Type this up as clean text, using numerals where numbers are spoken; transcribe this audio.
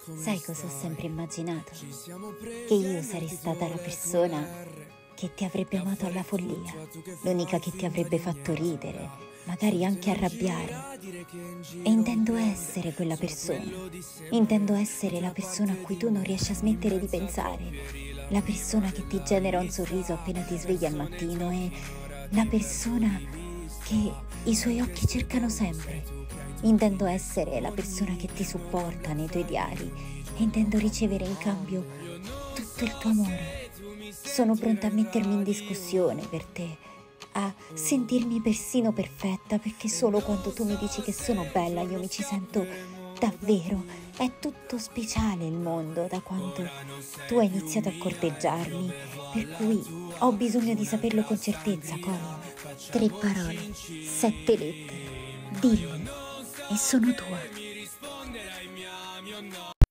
Sai cosa ho sempre immaginato? Che io sarei stata la persona che ti avrebbe amato alla follia, l'unica che ti avrebbe fatto ridere, magari anche arrabbiare. E intendo essere quella persona. Intendo essere la persona a cui tu non riesci a smettere di pensare, la persona che ti genera un sorriso appena ti svegli al mattino e la persona che i suoi occhi cercano sempre. Intendo essere la persona che ti supporta nei tuoi ideali e intendo ricevere in cambio tutto il tuo amore. Sono pronta a mettermi in discussione per te, a sentirmi persino perfetta, perché solo quando tu mi dici che sono bella io mi ci sento davvero. È tutto speciale il mondo da quando tu hai iniziato a corteggiarmi, per cui ho bisogno di saperlo con certezza, Colin. 3 parole, 7 lettere, dille e sono tua.